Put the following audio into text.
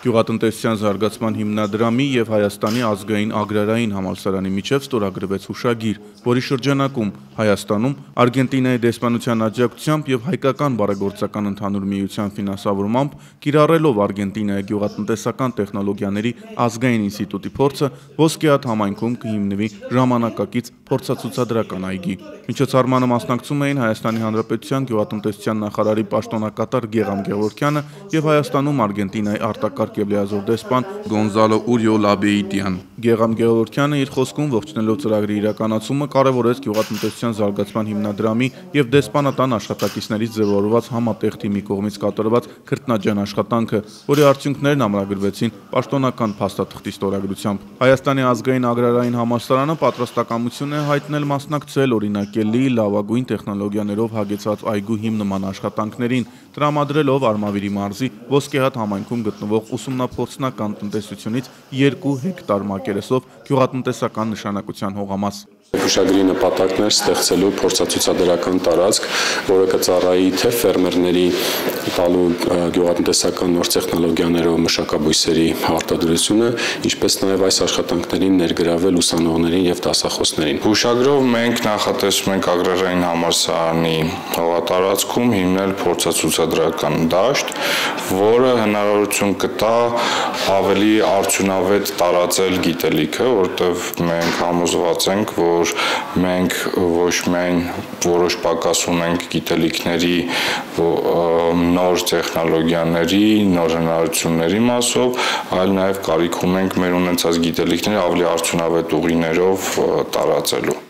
Գյուղատնտեսության զարգացման հիմնադրամի և Հայաստանի ազգային ագրարային համալսարանի միջև ստորագրվեց հուշագիր, որի շրջանակում Հայաստանում Արգենտինայի դեսպանության աջակցությամբ և Հայկական բարեգործական ընդհանուր միության ֆինանսավորմամբ կիրառելով Արգենտինայի գյուղատնտեսական տեխնոլոգիաների ազգային ինստիտուտի փորձը Ոսկեհատ համայնքում կհիմնվի ժամանակակից փորձացուցադրական այգի։ Միջոցառմանը մասնակցում էին Հայաստանի Հանրապետության գյուղատնտեսության նախարարի պաշտոնակատար Գեղամ Գևորգյանը և Հայաստանում Արգենտինայի արտակարգ և լիազոր դեսպան Գոնզալո Ուրիոլաբեիդյան։ Գեղամ Գևորգյանը իր խոսքում ողջունելով ծրագրի իրականացումը կարևորեց գյուղատնտեսության զարգացման հիմնադրամի և դեսպանատան աշխատակիցներից ձևավորված համատեղ թիմի կողմից կատարված քրտնաջան աշխատանքը, որի արդյունքներն ամրագրվեցին պաշտոնական փաստաթղթի ստորագրությամբ։ Հայաստանի ազգային ագրարային համալսարանը պատրաստակամություն է հայտնել մասնակցել օրինակելի լավագույն տեխնոլոգիաներով հագեցած այգու հիմնման աշխատանքներին, տրամադրելով Արմավիրի մարզի Ոսկեհատ համայնքում գտնվող ուսումնափորձնական տնտեսությունից 2 հեկտար մակերեսով գյուղատնտեսական նշանակության հողամաս։ Հուշագրի նպատակն էր ստեղծելու փորձացուցադրական տարածք, որը կծառայի թե ֆերմերների տալու գյուղատնտեսական նոր տեխնոլոգիաներով մշակաբույսերի արտադրությունը, ինչպես նաև այս աշխատանքներին ներգրավել ուսանողներին եւ դասախոսներին։ Հուշագրով մենք նախատեսում ենք ագրարային համալսարանի հողատարածքում հիմնել փորձացուցադրական դաշտ, որը հնարավորություն կտա ավելի արդյունավետ տարածել գիտելիքը, որտեղ մենք համոզված ենք, որ մենք ոչ միայն որոշ պակաս ունենք գիտելիքների, նոր տեխնոլոգիաների, նոր հնարավորությունների մասով, այլ նաև կարիք ունենք մեր ունեցած գիտելիքները ավելի արդյունավետ ուղիներով տարածելու։